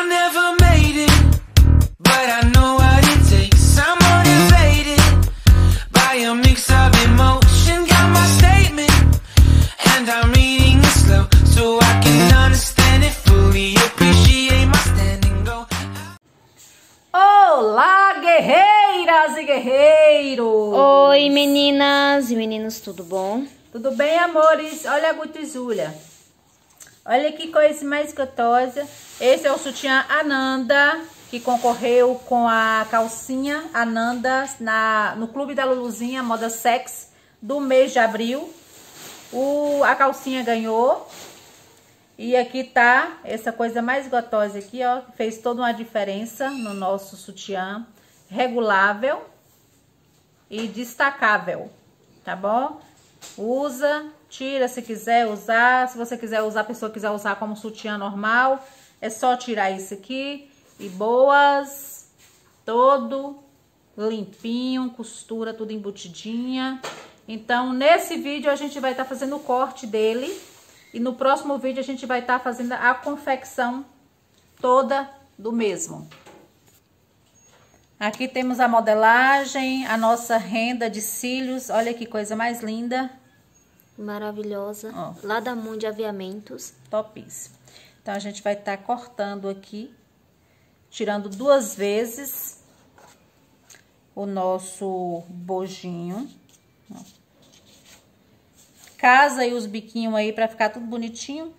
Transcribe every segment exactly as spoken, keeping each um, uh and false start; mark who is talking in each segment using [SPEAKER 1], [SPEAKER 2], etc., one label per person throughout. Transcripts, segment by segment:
[SPEAKER 1] I never made it, but I know what it takes. I'm motivated by a mix of emotion. Got my statement, and I'm reading it slow, so I can understand it fully. Appreciate my standing go.
[SPEAKER 2] Olá, guerreiras e guerreiros!
[SPEAKER 3] Oi, meninas e meninos, tudo bom?
[SPEAKER 2] Tudo bem, amores? Olha a gutizulha. Olha que coisa mais gostosa. Esse é o sutiã Ananda, que concorreu com a calcinha Ananda na, no Clube da Luluzinha Moda Sex do mês de abril. O, a calcinha ganhou. E aqui tá essa coisa mais gostosa aqui, ó. Fez toda uma diferença no nosso sutiã. Regulável e destacável, tá bom? Usa, tira se quiser usar. Se você quiser usar, a pessoa quiser usar como sutiã normal, é só tirar isso aqui. E boas, todo limpinho, costura tudo embutidinha. Então, nesse vídeo a gente vai estar tá fazendo o corte dele. E no próximo vídeo a gente vai estar tá fazendo a confecção toda do mesmo. Aqui temos a modelagem, a nossa renda de cílios. Olha que coisa mais linda.
[SPEAKER 3] Maravilhosa. Ó. Lá da Mundi Aviamentos.
[SPEAKER 2] Topíssimo. Então, a gente vai estar tá cortando aqui, tirando duas vezes o nosso bojinho. Ó. Casa aí os biquinhos aí pra ficar tudo bonitinho.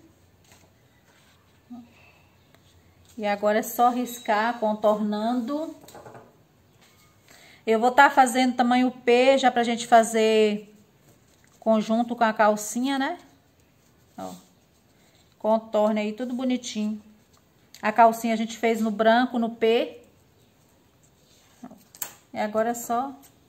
[SPEAKER 2] E agora é só riscar, contornando. Eu vou estar tá fazendo tamanho P, já pra gente fazer conjunto com a calcinha, né? Ó. Contorne aí tudo bonitinho. A calcinha a gente fez no branco, no P. E agora é só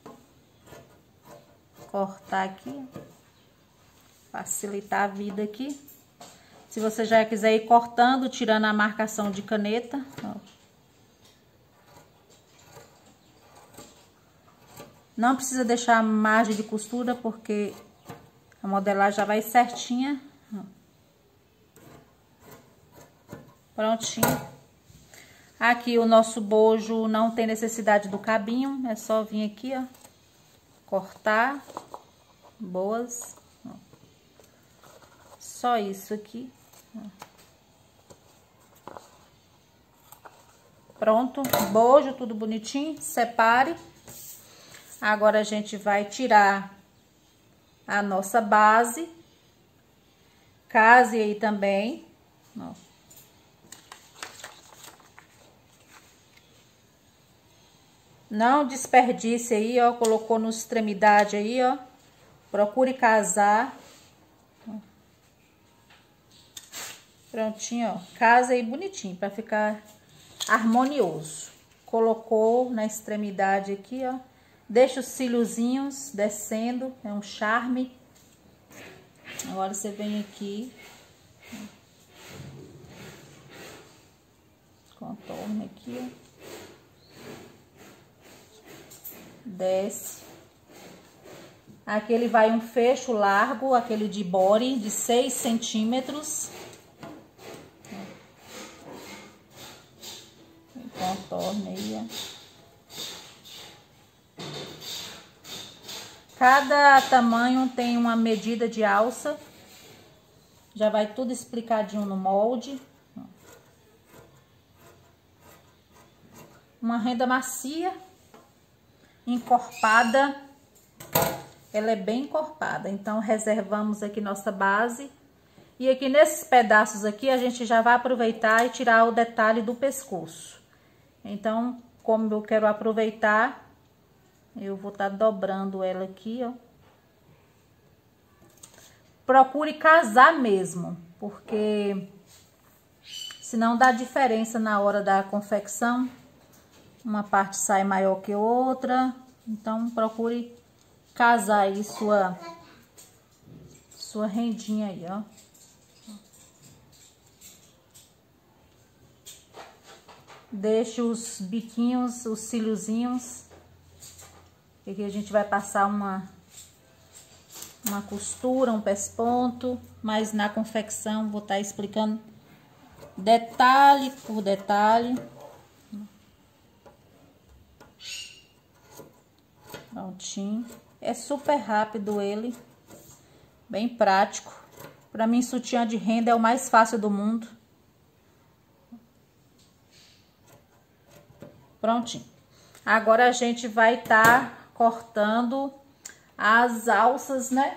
[SPEAKER 2] cortar aqui, facilitar a vida aqui. Se você já quiser ir cortando, tirando a marcação de caneta, ó. Não precisa deixar margem de costura, porque a modelagem já vai certinha. Ó. Prontinho. Aqui o nosso bojo não tem necessidade do cabinho, é só vir aqui, ó, cortar. Boas. Ó. Só isso aqui. Ó. Pronto, bojo, tudo bonitinho, separe. Agora a gente vai tirar a nossa base. Case aí também, ó. Não desperdice aí, ó, colocou no extremidade aí, ó. Procure casar. Prontinho, ó. Casa aí bonitinho, pra ficar harmonioso. Colocou na extremidade aqui, ó. Deixa os cíliozinhos descendo, é um charme. Agora você vem aqui. Contorno aqui, ó. Desce. Aqui ele vai um fecho largo, aquele de body, de seis centímetros. Contorno aí, ó. Cada tamanho tem uma medida de alça. Já vai tudo explicadinho no molde. Uma renda macia, encorpada. Ela é bem encorpada, então reservamos aqui nossa base. E aqui nesses pedaços aqui a gente já vai aproveitar e tirar o detalhe do pescoço. Então, como eu quero aproveitar, eu vou estar dobrando ela aqui, ó. Procure casar mesmo, porque senão dá diferença na hora da confecção. Uma parte sai maior que outra, então procure casar aí sua, sua rendinha aí, ó. Deixe os biquinhos, os cíliozinhos. E aqui a gente vai passar uma, uma costura, um pesponto. Mas na confecção vou estar explicando detalhe por detalhe. Prontinho. É super rápido ele, bem prático. Para mim, sutiã de renda é o mais fácil do mundo. Prontinho. Agora a gente vai estar tá cortando as alças, né?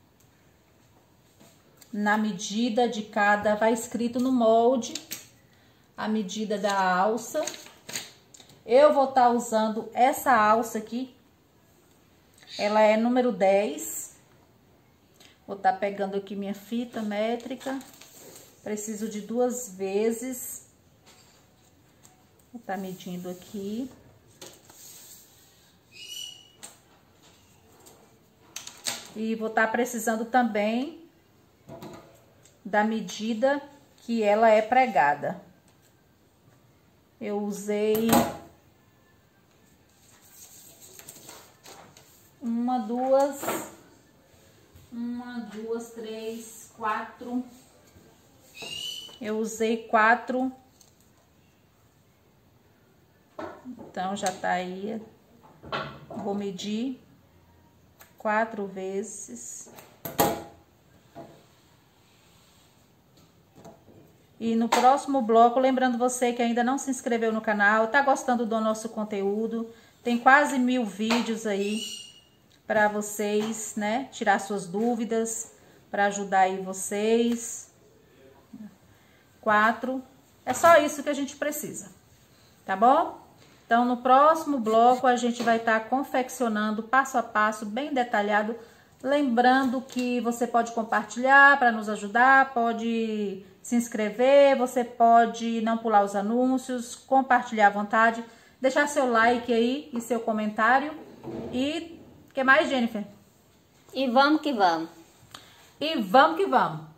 [SPEAKER 2] Na medida de cada, vai escrito no molde a medida da alça. Eu vou estar tá usando essa alça aqui. Ela é número dez. Vou estar tá pegando aqui minha fita métrica. Preciso de duas vezes. Vou estar tá medindo aqui. E vou estar tá precisando também da medida que ela é pregada. Eu usei uma, duas, uma, duas, três, quatro. Eu usei quatro. Então, já tá aí. Vou medir quatro vezes. E no próximo bloco, lembrando você que ainda não se inscreveu no canal, tá gostando do nosso conteúdo, tem quase mil vídeos aí para vocês, né, tirar suas dúvidas, para ajudar aí vocês. Quatro. É só isso que a gente precisa, tá bom? Então, no próximo bloco, a gente vai estar confeccionando passo a passo, bem detalhado. Lembrando que você pode compartilhar para nos ajudar, pode se inscrever, você pode não pular os anúncios, compartilhar à vontade, deixar seu like aí e seu comentário. E o que mais, Jennifer?
[SPEAKER 3] E vamos que vamos.
[SPEAKER 2] E vamos que vamos.